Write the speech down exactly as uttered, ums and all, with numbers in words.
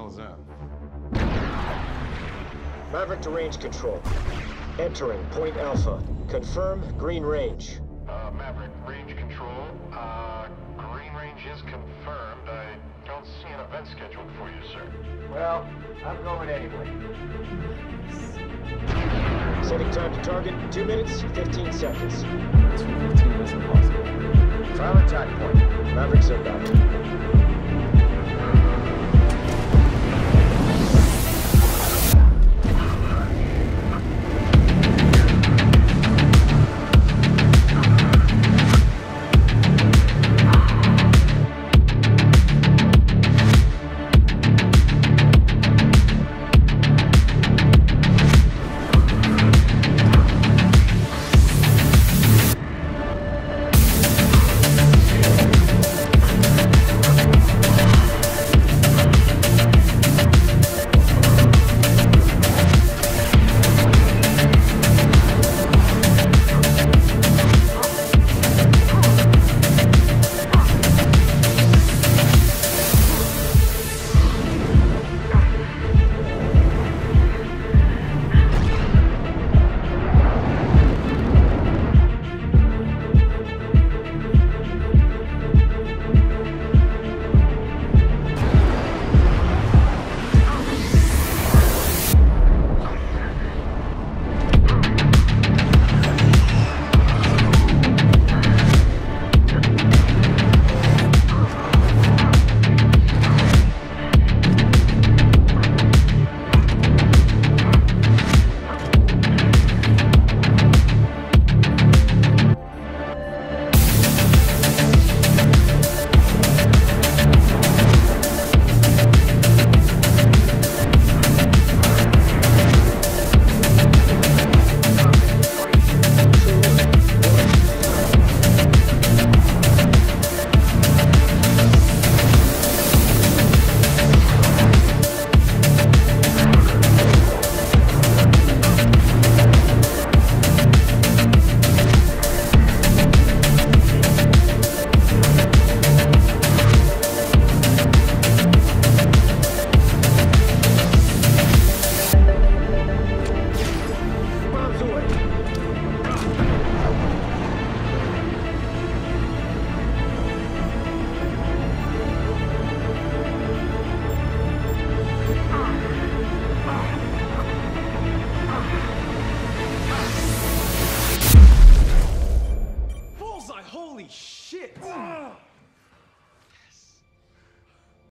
hell is that? Maverick to range control. Entering Point Alpha. Confirm green range. Uh, Maverick, range control. Uh, green range is confirmed. I don't see an event scheduled for you, sir. Well, I'm going anyway. Setting time to target, two minutes, fifteen seconds. two fifteen is impossible. Trial attack point. Maverick's inbound.